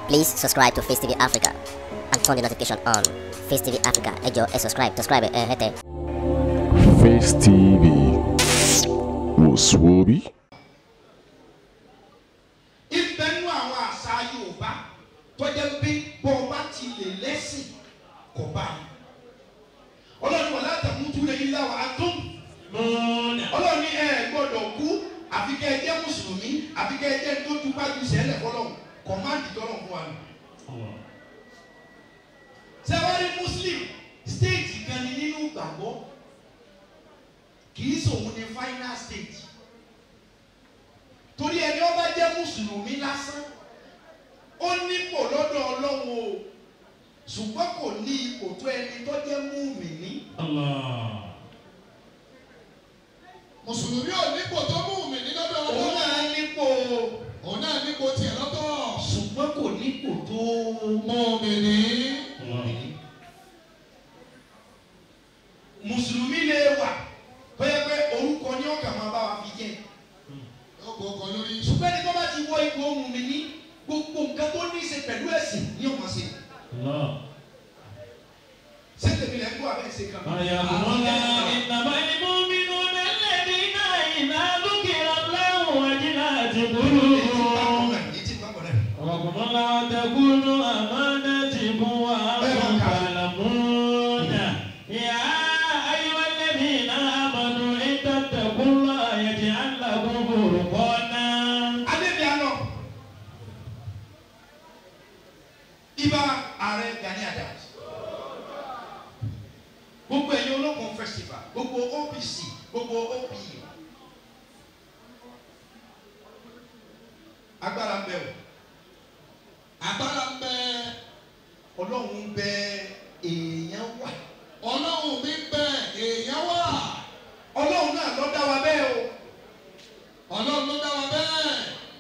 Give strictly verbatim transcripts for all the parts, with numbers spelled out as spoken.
Please subscribe to Face T V Africa and turn the notification on. Face T V Africa, ẹ jọ̀ọ́ ẹ subscribe, subscribe ẹ hẹ́tẹ̀. Face T V Muswobi. Ìbẹ̀nu àwọn àṣà Yorùbá tó jẹ́ pé bọ́ bá ti lè lẹ́sìn kò bá mi. Ọlọ́run wà látàmútú lè yí láwà á tún. Ọlọ́run ní ẹ gbọ́dọ̀ kú àfi kẹ́ ẹ jẹ́ mùsùlùmí àfi kẹ́ ẹ jẹ́ tó tún bá ju sẹ́lẹ̀ fọlọ́run kọ̀máàdì tọ́lọ̀ fún wa nù. Sẹ́wárí Muslim stage kan ní nínú ìgbàgbọ́ kì í sòun ní final stage. Torí ẹni ó bá jẹ́ mùsùlùmí lásán ó nípò lọ́dọ̀ Ọlọ́run o ṣùgbọ́n kò ní ipò tó ẹni tó jẹ́ mùmínì. Mùsùlùmí ò nípò tó mùmínì lọ́dọ̀ Ọlọ́run. Òun náà nípò òun náà nípò tiẹ̀ lọ́tọ̀. ṣùgbọ́n kò nípò tó mùmínì. Mùsùlùmí lè wà tó yẹ pé orúkọ ní ọkàn máa bá wa fi jẹ́. ọkọ̀ ọkọ̀ lórí. Ṣùgbọ́n ẹni tó bá ti wọ ipò mùmínì gbogbo nǹkan tó ní í ṣe pẹ̀lú ẹ̀sìn ní ọmọ sí. Ṣé tèmi lè ń kó abẹ́ ṣe kan? Àyàmúlá ìnàbà ìmú mi nù nílẹ̀ bí náà ìná lókèrè láwọn àjìnà àti burú. Ọ̀gbọ̀nlá tẹ̀kúrú àmọ́dé ti mú wa àwọn kàlámúnà. Ìyá ayéwá lẹ́bí náà àmọ́dún ìtàtẹ̀kúrú àyẹ̀tì àlàkùn burúkọ náà. Adébíyànà Iba Aare Gani Adams. Gbogbo ẹ̀yin ológun festival, gbogbo O P C, gbogbo O P U. Agbára ń bẹ o. Agbára ń bẹ. Ọlọ́run ń bẹ, èèyàn wà. Ọlọ́run mi ń bẹ, èèyàn wà. Ọlọ́run náà ló dá wa bẹ́ẹ̀ o. Ọlọ́run ló dá wa bẹ́ẹ̀.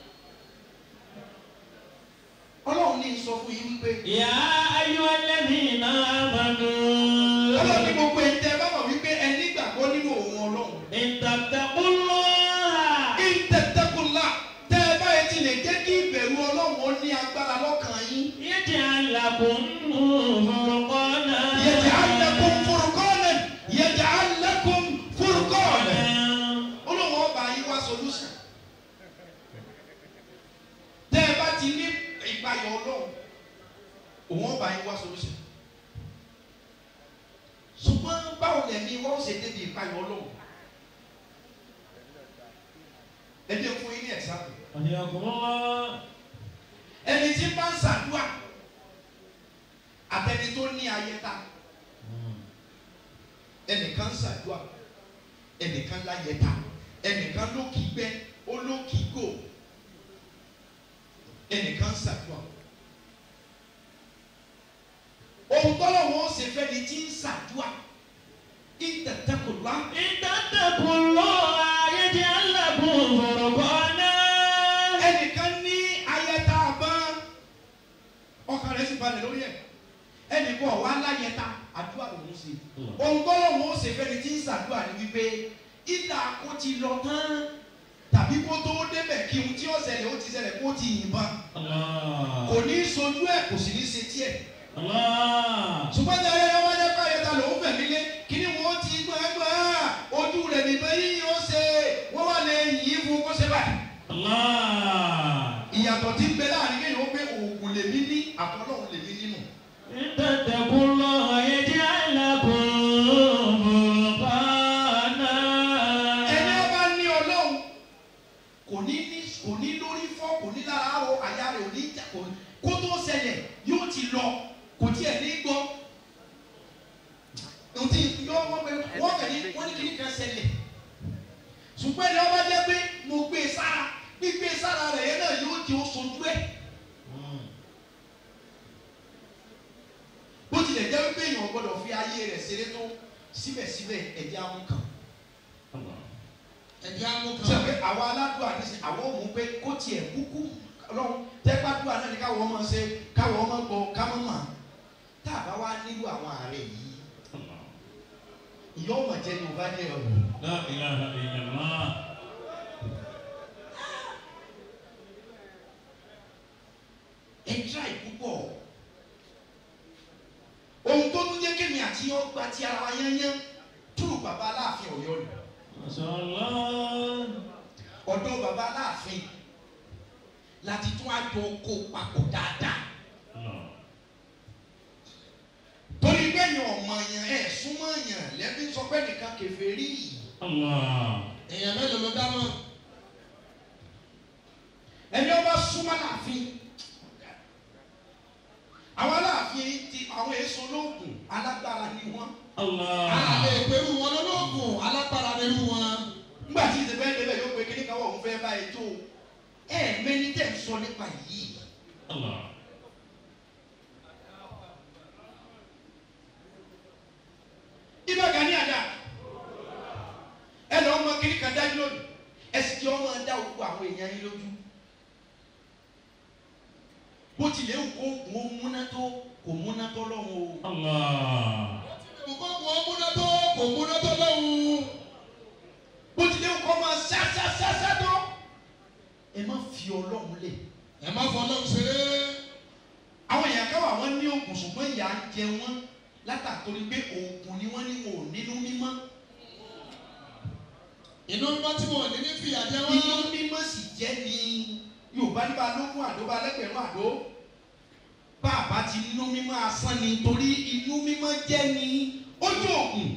Ọlọ́run ní sọ fún yín wípé. Ìyá ayéwá lẹ́bí náà àmọ́dún. Ọlọ́run ní gbogbo ẹ̀jẹ̀ bá mọ̀ wípé ẹ nígbàgbọ́ nínú òun Ọlọ́run. Ìtàtàkùnlọ́. Ìtẹ̀tẹ̀kùnlá tẹ́ ẹ báyìí ti lè jẹ́ kí ìbẹ̀rù Ọlọ́run ó ní agbára lọ́kàn yín. يجعل لكم فرقانا يجعل لكم فرقانا يجعل لكم فرقانا. Ọlọ́run ọba yín wá solution. Tẹ́ ẹ bá ti ní ìpayọ̀ Ọlọ́run òun ọba yín wá solution. Ṣùgbọ́n báwo lẹ̀mí wọ́n ṣe débi ìpayọ̀ Ọlọ́run? Ẹ jẹ́ fún yín ní example. Ẹni tí bá ń ṣàdúrà àtẹni tó ní ayẹta ẹnìkan ń ṣàdúrà ẹnìkan láyẹta ẹnìkan ló kì í gbẹ ó ló kì í gò ẹnìkan ń ṣàdúrà. Ohun tọ́lọ̀ wọn ṣe fẹ́ ni tí ń ṣàdúrà ìtẹ̀tẹ̀kùnlá. ìtàtàkùnlọ́ ayéjẹ́ alágùn fọ̀rọ̀kọ́ná. Ẹnìkan ní ayẹta àbọ̀n ọkàn rẹ̀ sì balẹ̀ lórí ẹ̀ ẹnìkan ọ̀wá láyẹta àdúrà lòún ṣe. Ohun tọ́lọ̀ wọn ṣe fẹ́ ni tí ń ṣàdúrà ni wípé ìdá kó ti lọ tán tàbí kó tó débẹ̀ kí ohun tí ó ṣẹlẹ̀ ó ti ṣẹlẹ̀ kó ti yìnbọn kò ní í sojú ẹ̀ kò sì ní í ṣe tiẹ̀. Ṣùgbọ́n tí ayẹyẹ wá jẹ́ pé ayẹta lòún fẹ̀mí lé kí ni wọ́n ti gbọ́ngbọ́n ojú rẹ̀ nìkan yíyí ó ṣe wọ́n wà lè yí fún kó ṣe báyìí. Ìyàtọ̀ tí ń bẹ láàrin kéèyàn ó gbé oògùn lèmi ní àtọ́lọ́hún lèmi nínú. ìtàtàkùnlọ́ ayéjẹ́ alágùn fọ̀rọ̀kọ́ná. Ẹni ọba ní Ọlọ́run kò ní ní kò ní lórí fọ́ kò ní lára àwọ̀ àyà rẹ̀ ò ní jà kó tó ṣẹlẹ̀ yóò ti lọ kò tiẹ̀ ní gbọ́. Ntí yọ wọ́n pé wọ́n kàn ní wọ́n ní kí ní kan ṣẹlẹ̀. Ṣùgbọ́n ẹni ọba jẹ́ pé mo gbé e sára gbígbé sára rẹ̀ yẹn náà yóò di oṣooṣù ẹ̀. Bó tilẹ̀ jẹ́ wípé èèyàn gbọ́dọ̀ fi ayé rẹ̀ ṣeré tó síbẹ̀síbẹ̀ ẹ̀jẹ̀ amú kan. ẹ̀jẹ̀ amú kan. Ṣé pé àwa aládùúgbò àdìsí àwọn òun pé kó tiẹ̀ kúkú Ọlọ́run tẹ́gbàdúrà náà ni káwọn ọmọ ṣe káwọn ọmọ gbọ́ káwọn mọ̀ tá a bá wá nílò àwọn ààrẹ yìí ìyá ọmọ jẹ́ ní ọba ní ẹ̀rọ. ẹ try púpọ̀ ohun tó tún jẹ́ kémi àti yọ gba ti ara wa yányán túrú bàbá Aláàfin Ọ̀yọ́ ni ọ̀dọ̀ bàbá Aláàfin láti tún àjọ kó papọ̀ dáadáa torí gbẹ̀yìn ọmọ yẹn ẹ̀ súnmọ́ yẹn lẹ́bí sọ pé nìkan kèfèrí èèyàn mélòó ló dámọ̀ ẹni ọba súnmọ́ Aláàfin àwọn Aláàfin ti àwọn èso lóògùn alágbára ni wọ́n. àlè pẹ̀lú wọn lọ́lọ́gùn alágbára nínú wọn. nígbà tí ìṣẹ̀fẹ́ débẹ̀ yóò pe kíní kan wọ̀ ń fẹ́ bá ètò ẹ̀ mẹ́ni tẹ̀ ń sọ nípa yìí. Iba Gani àdá ẹ lọ ọmọ kíní kan dájú lónìí ẹ sì kí ọmọ dá òkú àwọn èèyàn yín lójú bó tilẹ̀ ń kó kó múná tó kò múná tó lọ́wọ́ o. kò kó kó múná tó kò múná tó lọ́wọ́. bó tilẹ̀ ń kó máa sá sá sá sá tó ẹ má fi Ọlọ́run lẹ̀. ẹ má fọ Ọlọ́run ṣeré. àwọn èèyàn káwá wọn ní oògùn ṣùgbọ́n ìyà ń jẹ wọn látàkórí pé oògùn ni wọ́n ní wọn ò nínú mímọ́. inú mímọ́ tí wọn ò ní ní fìyà jẹ wọn. inú mímọ́ sì jẹ́ ni Yorùbá ní bá lókun àdó bá lẹ́gbẹ̀rún àdó bàbá ti inú mímọ́ asán ni torí inú mímọ́ jẹ́ ni ojú òògùn.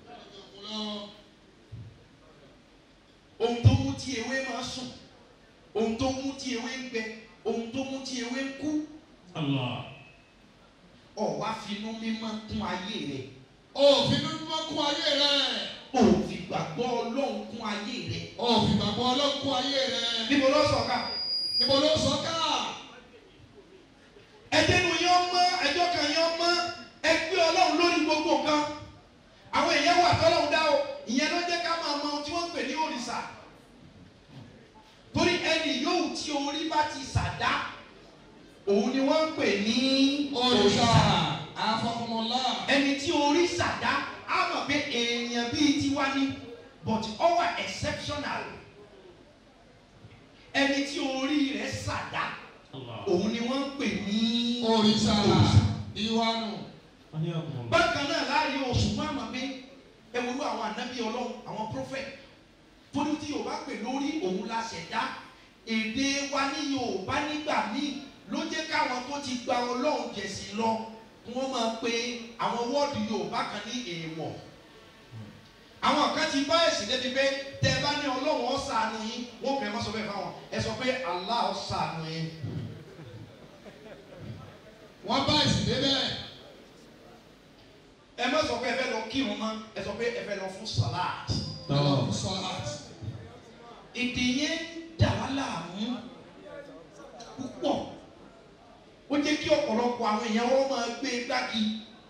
ohun tó mú tí ewé máa sùn ohun tó mú tí ewé ń gbẹ ohun tó mú tí ewé ń kú. Ọ wá finú mímọ́ kún ayé rẹ̀. Ó finú mímọ́ kún ayé rẹ̀. Ó fi gbàgbọ́ Ọlọ́run kún ayé rẹ̀. Ó fi gbàgbọ́ Ọlọ́run kún ayé rẹ̀. Níbo ló sọ ká? Níbo ló sọ ká? Ẹdínú yẹn mọ́ ẹjọ́ kan yẹn mọ́ ẹgbẹ́ Ọlọ́run lórí gbogbo nǹkan. Àwọn èèyàn wà tọ́lọ́run dá o. Ìyẹn ló jẹ́ ká máa mọ ohun tí wọ́n ń pè ní òrìṣà. Torí ẹni yóò tí orí bá ti ṣàdá. Òun ni wọ́n ń pè ní òrìṣà àfọkànmọ́lá. Ẹni tí orí ṣàdá á mọ̀ pé èèyàn bíi tiwa ni but ó wà exceptional. Ẹni tí orí rẹ̀ ṣàdá òun ni wọ́n ń pè ní òrìṣà ìwánu. Bákan náà láàrin oṣù máa mọ̀ pé ẹ wúlò àwọn ànábì Ọlọ́run àwọn prophet torí tí Yorùbá pè lórí òun la ṣẹ̀dá èdè wa ní Yorùbá nígbà míì ló jẹ́ káwọn tó ti gba Ọlọ́run jẹ̀sìn lọ wọ́n máa pe àwọn wọ́ọ̀dù Yorùbá kan ní èèwọ̀. Àwọn kan ti bá ẹ̀sìn débi pé tẹ́ ẹ bá ní Ọlọ́run ó ṣàánú yín wọ́n fẹ́ má sọ bẹ́ẹ̀ fáwọn ẹ sọ pé Allah ó ṣàánú yín. Wọ́n bá ẹ̀sìn débẹ̀. Ẹ má sọ pé ẹ fẹ́ lọ kírun mọ́ ẹ sọ pé ẹ fẹ́ lọ fún salat. Ẹ lọ fún salat. Èdè yẹn dà wá láàmú púpọ̀. Ó jẹ́ kí ọ̀pọ̀lọpọ̀ àwọn èèyàn wọ́n máa gbé gbági.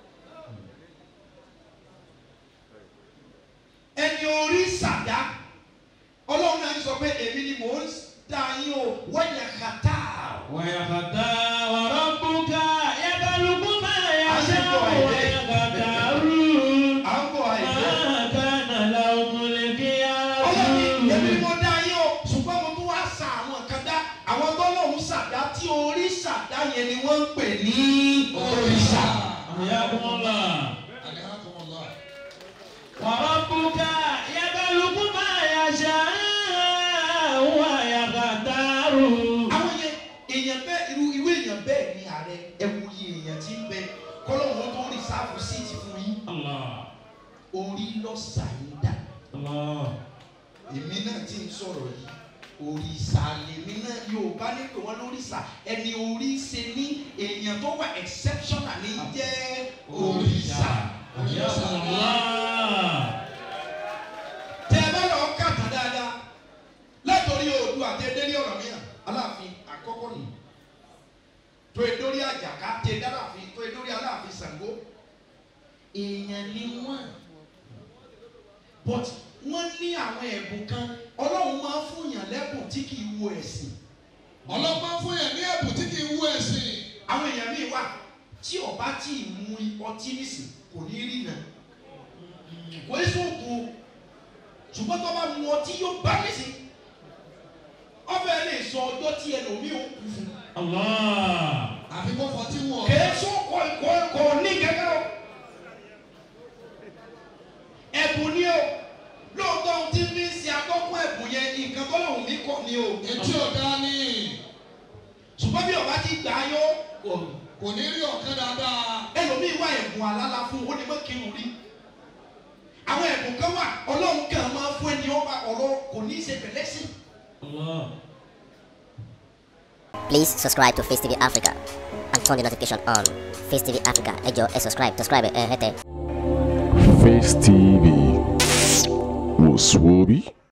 Ẹni orí ṣàdá Ọlọ́run náà ń sọ pé èmi ni mò ń dá yín o wọ́nyà kàtà. wọ́nyà kàtà wàrà bùkà yàgàlùkù máa yà ṣẹ́wọ̀ wọ́nyà kàtà rú. À ń bọ̀ àìsàn. máa kànà làwọn lè fi yá. Ọlọ́run ni èmi ni mo dá yín o ṣùgbọ́n mo tún wá sa àwọn kan dá àwọn tọ́lọ́run ṣàdá tí orí ṣàdá yẹn ni wọ́n ń pè ní òrìṣà. Ayakumullah. Ayakumullah. Warabuka yagaluku ma yasha wa yagadaru. Àwọn yẹn èèyàn bẹ́ẹ̀ irú irú èèyàn bẹ́ẹ̀ ni ààrẹ ẹ̀wù yìí èèyàn ti ń bẹ kọ́lọ́hún tó rí sáfù síìtì fún yín. Orí lọ́sà yín dà. Èmi náà ti ń sọ̀rọ̀ yìí. Òrìṣà lèmi náà Yorùbá ní pé wọ́n lóríṣà ẹni orí ṣe ní èèyàn tó wà exceptional ní jẹ́ òrìṣà. Tẹ́ ẹ bá lọ kàtà dáadáa látòrí Oòduà àti edérí ọ̀rọ̀ mìíràn Aláàfin àkọ́kọ́ nì tó edórí Àjàká tẹ dáláàfin tó edórí Aláàfin Ṣàngó èèyàn ni wọ́n but wọ́n ní àwọn ẹ̀bùn kan Ọlọ́run máa ń fún yàn lẹ́bùn tí kì í wo ẹ̀sìn. Ọlọ́run máa ń fún yàn ní ẹ̀bùn tí kì í wo ẹ̀sìn. Àwọn èèyàn míì wà tí ọba tí ì mu ọtí nísìn kò ní rí nà kò ní sóògùn ṣùgbọ́n tó bá mu ọtí yóò bá nísìn ọbẹ̀ lè sọ ọjọ́ tí ẹlòmíì ó kú fún. àfi kó fọtí wọ̀. kèésù kò kò kò ní gẹ́gẹ́ o ẹ̀bùn ni o lóòótọ́ ohun tí fi ń ṣe akọ́kọ́ ẹ̀bùn yẹn nǹkan tó lòun mí kọ́ ni o. etí ọ̀dá ni. ṣùgbọ́n bí ọba ti gbà á yó kò ní rí ọ̀kan dáadáa. ẹlòmíì wá ẹ̀bùn àlálà fún ó ní mọ́ kírun rí àwọn ẹ̀bùn kan wà ọlọ́run kan máa fún ẹni ọba ọ̀rọ̀ kò ní í ṣe pẹ̀lẹ́ sí. Please subscribe to Face T V Africa and turn the notification on. Face T V Africa, ẹ jọ̀ọ́ ẹ subscribe, subscribe ẹ hẹ́tẹ̀. Face T V. Was Swoby?